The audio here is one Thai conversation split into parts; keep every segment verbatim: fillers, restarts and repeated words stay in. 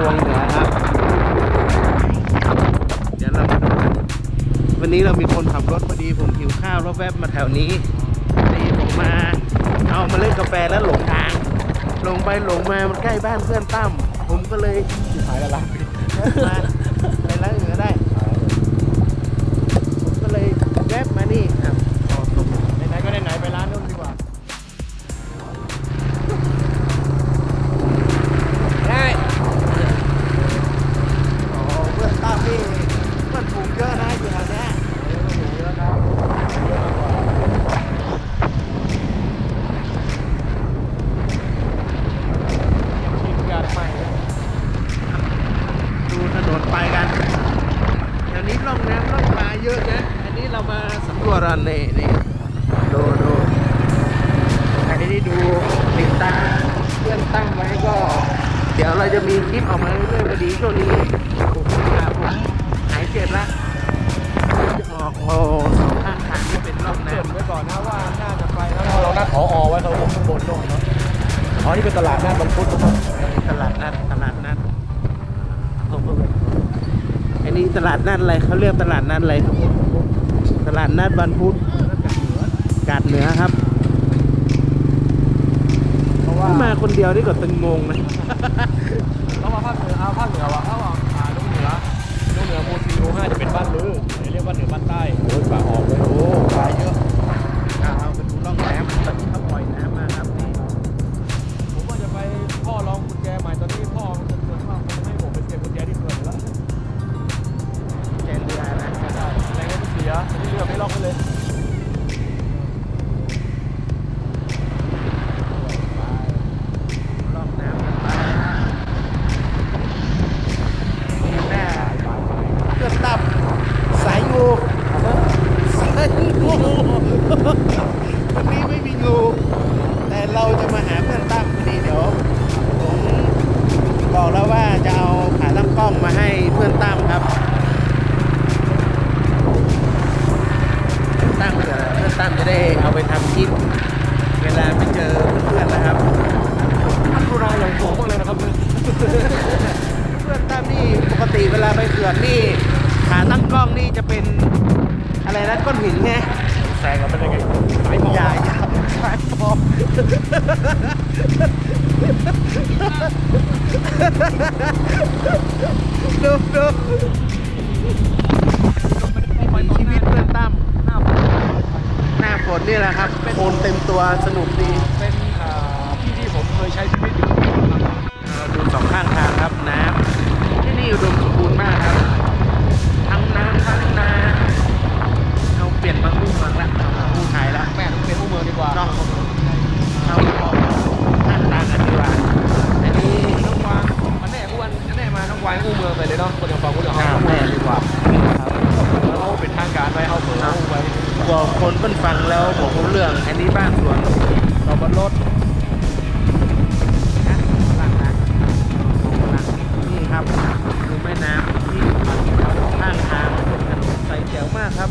วงเหนือครับเดี๋ยวเราวันนี้เรามีคนขับรถพอดีผมหิวข้าวแล้วแวบมาแถวนี้นี่ผมมาเอามาเล่นกาแฟแล้วหลงทางลงไปหลงมามันใกล้บ้านเพื่อนตั้มผมก็เลยขายละลายมาไปร้านอื่นก็ได้ผมก็เลยแวบมานี่ครับไหนๆก็ไหนๆไปร้านนู้นดีกว่าได้โอ้เพื่อนตั้มนี่เพื่อนฝูงเยอะนะอยู่แถวนี้เยอะครับเยอะมากกว่าชิมกันใหม่ดูถนนไปกันแถวนี้ล่องน้ำล่องปลาเยอะนะอันนี้เรามาสำรวจอันนี้นี่ดูดูใครที่ดูติดตามเพื่อนตั้งไว้ก็เดี๋ยวเราจะมีคลิปออกมาเรื่อยๆพอดีช่วงนี้ผมหายเจ็บละจะออกโอ้สองข้างทางที่เป็นร่องน้ำไว้ก่อนนะว่าน่าจะไปแล้วเรานัดผอไว้เราข้างบนโน่นเนาะอ๋อนี่เป็นตลาดนัดบรรพุตนะครับตลาดนัดตลาดนัดอันนี้ตลาดนัดอะไรเขาเรียกตลาดนัดอะไรตลาดนัดบรรพุตกาดเหนือครับเพราะว่ามาคนเดียวนี่ก็ตึงงงนะเขามาภาคเหนือเอาภาคเหนือวะเขาบอกอ่าลุงเหนือลุงเหนือโมซีโอห้าจะเป็นบ้านลือเรียกว่าเหนือบ้านใต้โอ้ยป่าออกเลยโอ้ปลาเยอะเอาไปดูร่องน้ำตอนนี้เขาปล่อยน้ำมาครับนี่ผมว่าจะไปพ่อลองกุญแจใหม่ตอนนี้พ่อมันเกินมากมันให้ผมไปเก็บกุญแจที่เกินแล้วแกนเรือนะไม่ได้แรงมันเสียที่เรือไม่ล็อกไว้เลยร่องน้ำกันไปนี่แม่เพื่อนตับสายงูสายงูวันนี้ไม่มีงูแต่เราจะมาหาเพื่อนตั้มพอดีเดี๋ยวผมบอกแล้วว่าจะเอาขาตั้งกล้องมาให้เพื่อนตั้มครับตั้งเผื่อเพื่อนตั้มจะได้เอาไปทำคลิปเวลาไปเจอเพื่อนๆนะครับท่านดูรายอย่างสูงมากเลยนะครับเพื่อนตั้มนี่ปกติเวลาไปเขื่อนนี่ขาตั้งกล้องนี่จะเป็นอะไรนะก้อนหินไงแซงเราเป็นยังไงสายหมอกใหญ่สายหมอกดูดูชีวิตเพื่อนตั้มหน้าฝนนี่แหละครับโคลนเต็มตัวสนุกดีเป็นที่ที่ผมเคยใช้ชีวิตอยู่ดูสองข้างทางครับน้ำที่นี่อุดมสมบูรณ์มากครับทั้งน้ำทั้งนาเราเปลี่ยนมาคู่เมืองละคู่ไทยละแม่ต้องเป็นคู่เมืองดีกว่าต้องเข้าออกข้างทางกันดีกว่าอันนี้น้องวางมันแน่อ้วนแน่มาน้องวางคู่เมืองไปเลยเนาะคนเดียวฟังคนเดียวเขาแน่ดีกว่าเขาเป็นทางการไปเขาเผลอไปกลัวคนเพิ่นฟังแล้วบอกเรื่องอันนี้บ้านสวนเราบนรถนี่ครับคือแม่น้ำที่ข้างทางใสแจ๋วมากครับ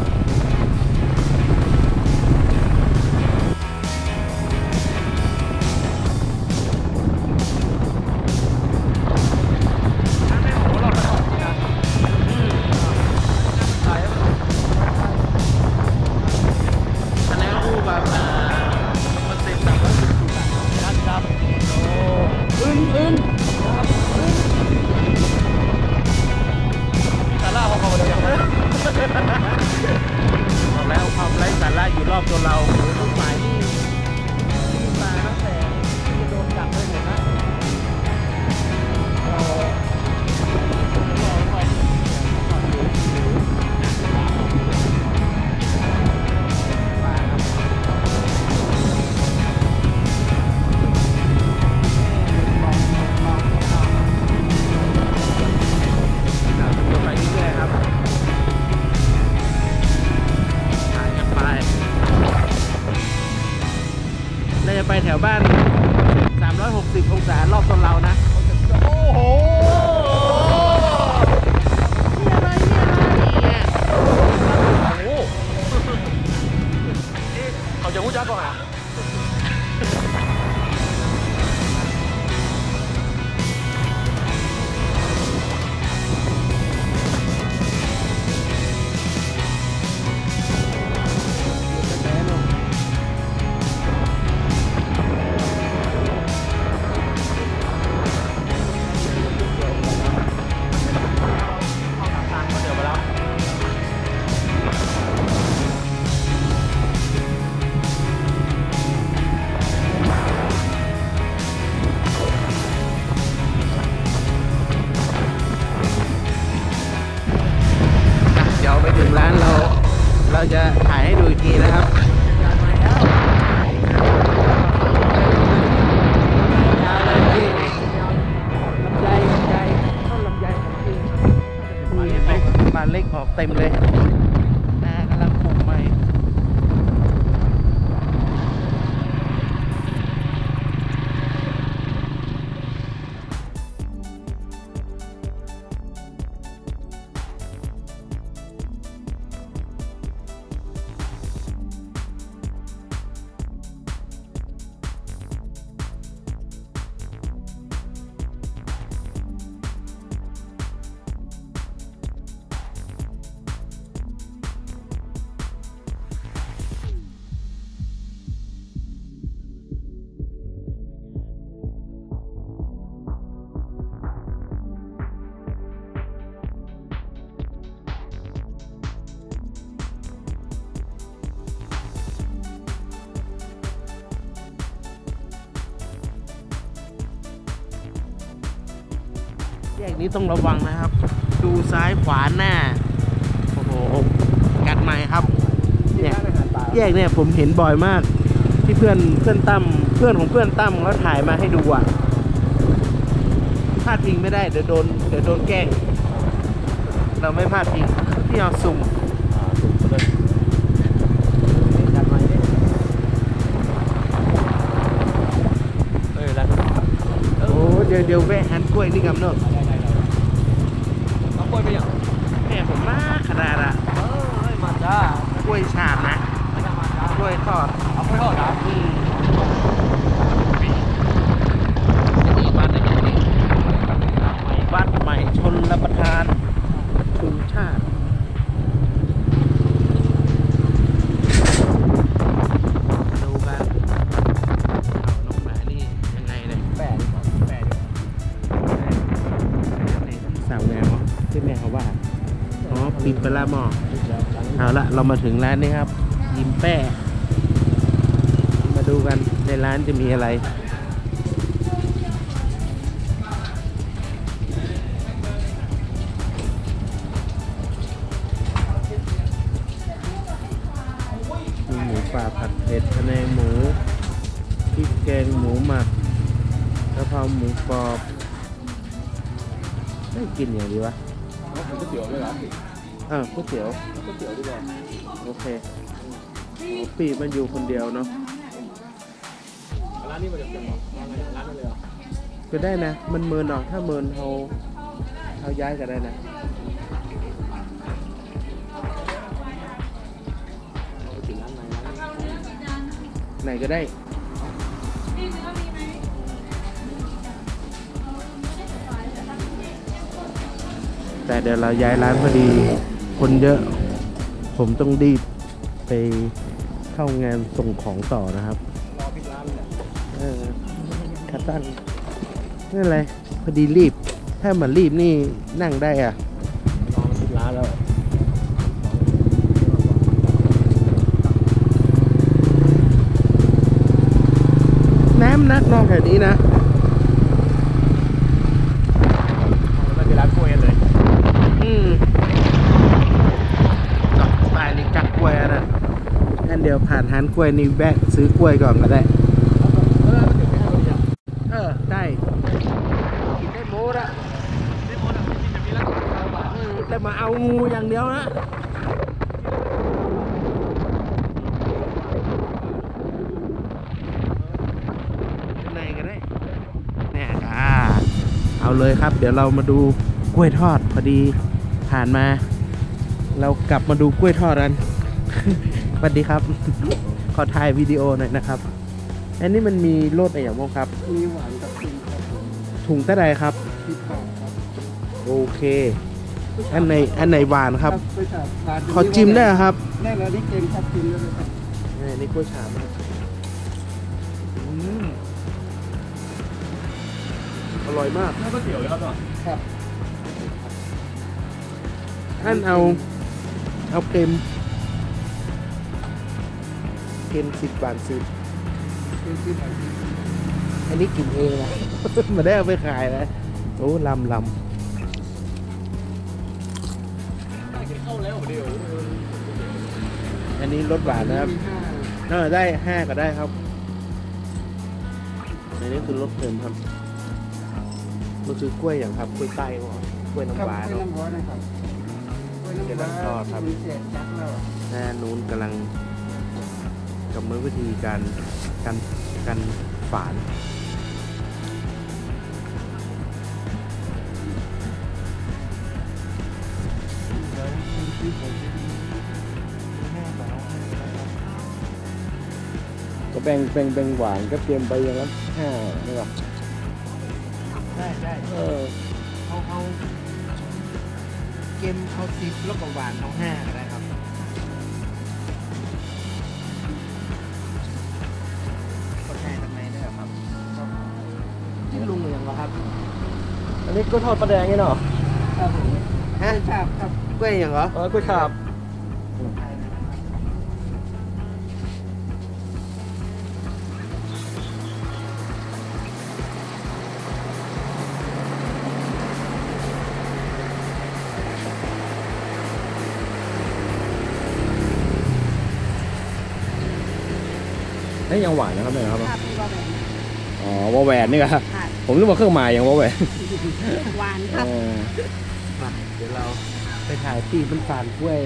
แล้วความไร้สาระอยู่รอบตัวเราทุกฝ่ายนี่มาตั้งแต่ที่จะโดนจับเลยเห็นไหมไปแถวบ้านสามร้อยหกสิบองศารอบตัวเรานะโอ้โหนี่อะไรนี่อะไรเนี่ยโอ้โหเขาจะพูดจ้าก่อนอ่ะแยกนี้ต้องระวังนะครับ ดูซ้ายขวาหน้าโอ้โหกัดใหม่ครับเนี่ยแยกเนี่ยผมเห็นบ่อยมากที่เพื่อนเพื่อนตั้มเพื่อนของเพื่อนตั้มเขาถ่ายมาให้ดูอ่ะพลาดพิงไม่ได้เดี๋ยวโดนเดี๋ยวโดนแกล้งเราไม่พลาดพิงที่เอาสุ่มอ่าถูกเลยจัดมาดิเอ้ยแล้วโอ้เดี๋ยวเดี๋ยวแวะหันกล้วยนี่กับเนอะได้ได้ได้น้องกล้วยไปยังแม่ผมมากขนาดอะเออเฮ้ยมาจ้ากล้วยฉาบนะมาจ้ามาจ้ากล้วยทอดเอากล้วยทอดนะอืมจะดีวัดได้ยังไงวัดใหม่ชนรับประทานชุมชาติดูกันเอาน้องหมานี่ยังไงเนี่ยแปดแปดในสาวแววที่แม่เขาว่าอ๋อปิดไปละหมอเอาละเรามาถึงร้านนี้ครับยิ้มแป้มาดูกันในร้านจะมีอะไรมีหมูป่าผัดเผ็ดพะแนงหมูพริกแกงหมูหมักกะเพราหมูกรอบไม่กินอย่างดีวะเอาก๋วยเตี๋ยวด้วยเหรออ่าก๋วยเตี๋ยวก๋วยเตี๋ยวดีกว่าโอเคโอ้ปีมันอยู่คนเดียวเนาะร้านนี้มันจะเป็นร้านอะไรร้านนี้เลยเหรอก็ได้นะ มันเมินเนาะถ้าเมินเขาเขาย้ายก็ได้นะเอาไปถึงร้านไหนร้านไหนก็ได้ แต่เดี๋ยวเราย้ายร้านพอดี คนเยอะ ผมต้องรีบไปเข้างานส่งของต่อนะครับรอปิดร้านเลยเออคัตตันนี่อะไรพอดีรีบ ถ้ามันรีบนี่นั่งได้อ่ะรอปิดร้านแล้วน้ำนักนอกแถวนี้นะแล้วก็ร้านกล้วยเลยอืมดอกสายนี่จักกล้วยอะนะงั้นเดี๋ยวผ่านร้านกล้วยนี่แวะซื้อกล้วยก่อนก็ได้เออเดี๋ยวไปให้เราอย่างเออ ได้กินได้โมดอะได้หมดอ่ะกินแบบนี้แล้วก็เอาบาทอืมแต่มาเอางูอย่างเดียวนะข้างในก็ได้เนี่ยอ่าเอาเลยครับ เดี๋ยวเรามาดูกล้วยทอดพอดีผ่านมา เรากลับมาดูกล้วยทอดกัน สวัสดีครับ ขอถ่ายวิดีโอหน่อยนะครับ อันนี้มันมีรสอะไรอย่างบ้างครับมีหวานกับกินครับผมถุงเท่าไหร่ครับสิบบาทครับโอเค อันไหนอันไหนหวานครับไปจับทานขอจิ้มได้เหรอครับได้แล้วนี่เก่งครับกินเลยครับนี่นี่กล้วยฉาบนะอืมอร่อยมากแล้วก็เตี๋ยวเลยครับต่อครับท่านเอา เอาเค็มเค็มสิบบาทสิบเป็นสิบบาทอันนี้กินเองนะ มาได้เอาไปขายนะโอ้ลำลเข้าแล้วเดี๋ยวำอันนี้รสหวานนะครับมีห้าเออได้ห้าก็ได้ครับ อันนี้คือรสเค็มครับมันคือกล้วยอย่างครับกล้วยไต้หรอกล้วยน้ำว้าครับเนาะน้ำว้านะครับกล้วยน้ำว้ามีเศษยักษ์แล้วหน้านู้นกำลังกำลังวิธีการการการฝานก็แบ่งแบ่งแบ่งหวานก็เตรียมไปอย่างละห้าใช่ป่ะได้ได้เออเอาเอาเกมเอาสิบแล้วก็หวานเอาห้าก็ได้ครับก็แค่ทำไมได้ครับที่ลุงเหลืองเหรอครับอันนี้ก็ทอดปลาแดงไงเนาะครับผม ฮะชาบครับกล้วยอย่างเหรอเออกล้วยฉาบนี่ยังหวานนะครับเนี่ยครับภาพที่ว่าแบบอ๋อวอแหวนนี่ครับค่ะผมนึกว่าเครื่องหมายอย่างวอแหวนหวานครับเออมาเดี๋ยวเราไปถ่ายปีมันฝานกล้วย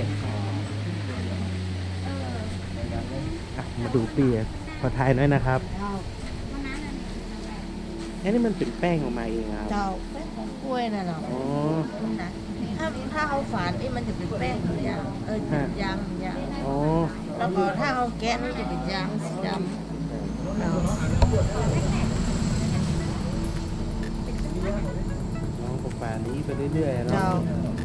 อ่ะมาดูปีอ่ะขอถ่ายหน่อยนะครับอันนี้มันเป็นแป้งออกมาเองครับเจ้าแป้งของกล้วยน่ะเนาะอ๋อนะถ้าถ้าเอาฝานนี่มันจะเป็นแป้งอย่างเออฮะยางยางอ๋อแล้วก็ถ้าเอาแกะนี่จะเป็นยางสีดำเอาน้องกับป่านี้ไปเรื่อยๆเนาะเจ้า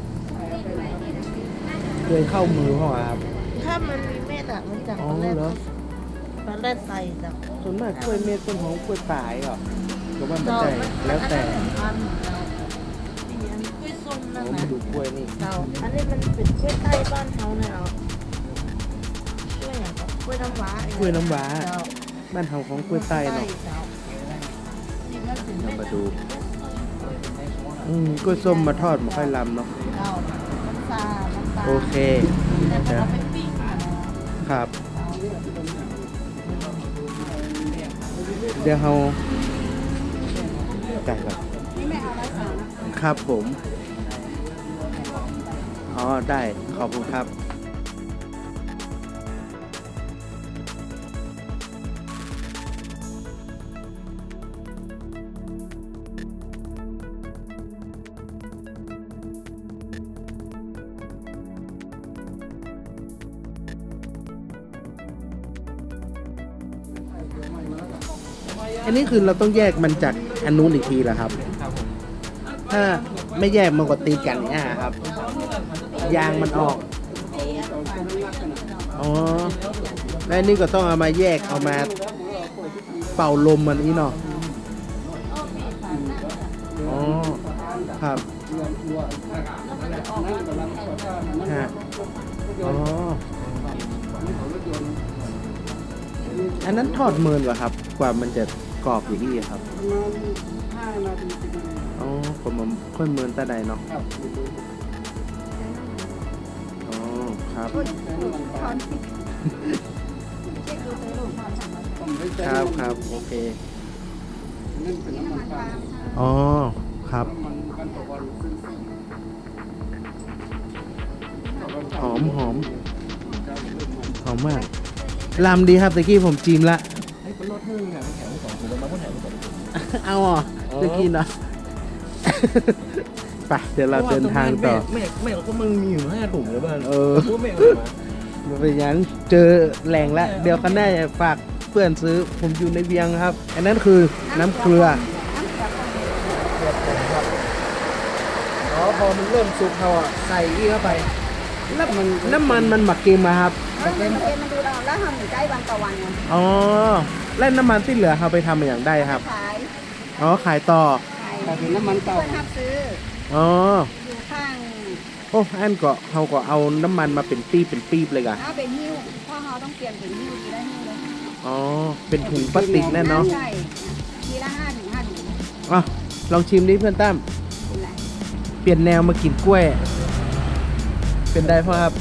เคยเข้ามือเขาอะครับถ้ามันมีเม็ดอะมันจะอ๋อตอนแรกเหรอตอนแรกใส่จ้ะส่วนมากกล้วยเม็ดต้นหอมกล้วยป่ายเหรอก็ว่ามันเจ้าได้มันแล้วแต่อันนั้นเป็นพันธุ์เจ้านี่อันกล้วยส้มอ๋นั่อน มานะดูกล้วยนี่เจ้าอันนี้มันเป็นกล้วยใต้บ้านเขาเนี่ยเอากล้วยอย่างกล้วยน้ำว้ากล้วยน้ำว้าเจ้าบ้านเฮาของกล้วยใต้เนาะเจ้านี่มันเป็นเราเม็ดมาดูอืมกล้วยส้มมาทอดมาค่อยลำเนาะเจ้าน้ำตาลน้ำตาลโอเคแต่พอเราไปปิ้งอะนะครับเดี๋ยวเราไก่ก่อนนี่ไม่เอาไว้สามครับผม อ๋อ ได้ ขอบคุณครับ อันนี้คือเราต้องแยกมันจากอันนู้นอีกทีเหรอครับครับผมถ้าไม่แยกมันก็ตีกันเนี่ยครับ ยางมันออก อ๋อ แล้วอันนี้ก็ต้องเอามาแยกเอามาเป่าลมมันนี้เนาะ อ๋อ ครับ ฮะ อ๋อ อันนั้นทอดเมินเหรอครับ กว่ามันจะกรอบอย่างนี้ครับ อ๋อผมมันค่อยเมินตาใดเนาะ อ๋อ ครับ ครับครับ โอเค อ๋อ ครับ หอมหอมหอมมากลำดีครับตะกี้ผมจิ้มละให้เป็นรถเพิ่งเนี่ยแถมสองถุงแล้วมาพ่นแถมสองถุงเอาอ่ะจะกินเหรอ ไปเดี๋ยวเราเดินทางต่อแม่แม่ก็มันมีอยู่ห้าถุงแล้วบ้านเออพวกแม่เอามามันเป็นอยังเจอแหล่งละ เดี๋ยวคันหน้าจะฝากเพื่อนซื้อผมอยู่ในเวียงครับ อันนั้นคือน้ำเกลือ อ๋อพอมันเริ่มสุกเขาอ่ะใส่อีเข้าไปแล้วมันน้ำมันมันหมักเกมมาครับแล้วมันเอ็นมันดูเราแล้วทำอยู่ได้วันต่อวันไงอ๋อแล้วน้ำมันที่เหลือเขาไปทำอย่างได้ครับขายอ๋อขายต่อขายแต่เป็นน้ำมันเก่าคนทับซื้ออ๋ออยู่ข้างโอ้อันก็เขาก็เอาน้ำมันมาเป็นปีบเป็นปีบเลยกะเอาเป็นหิ้วเพราะเราต้องเปลี่ยนเป็นหิ้วทีละหิ้วเลยอ๋อเป็นถุงพลาสติกแน่เนาะใช่ทีละห้าถึงห้าถุงอ่ะลองชิมดิเพื่อนตั้มเป็นไรเปลี่ยนแนวมากินกล้วย เป็นได้พ่อครับ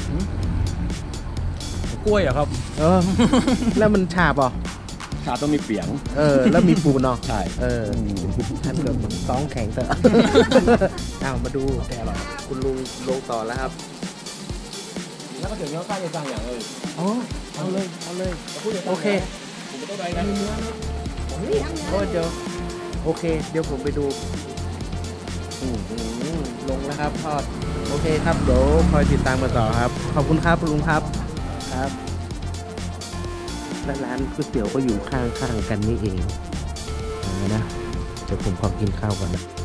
กล้วยเหรอครับเออ แล้วมันฉาบเหรอชาต้องมีเปียงเออ แล้วมีปูนเนาะใช่เออท่านก็ต้องแข็งเถอะ เอามาดูแต่หรอคุณลุงลงต่อแล้วครับแล้วก็ถึงย้อนข้างจะสั่งอย่างเลยอ๋อ เอาเลย เอาเลย โอเคผมไม่ต้องไปนะโอ้เดี๋ยว โอเค เดี๋ยวผมไปดูอืมอืมลงแล้วครับทอด โอเคครับ เดี๋ยวคอยติดตามกันต่อครับ ขอบคุณครับลุงครับ ครับ และร้านก๋วยเตี๋ยวก็อยู่ข้างๆกันนี่เองเอานะ เดี๋ยวผมขอกินข้าวก่อนนะ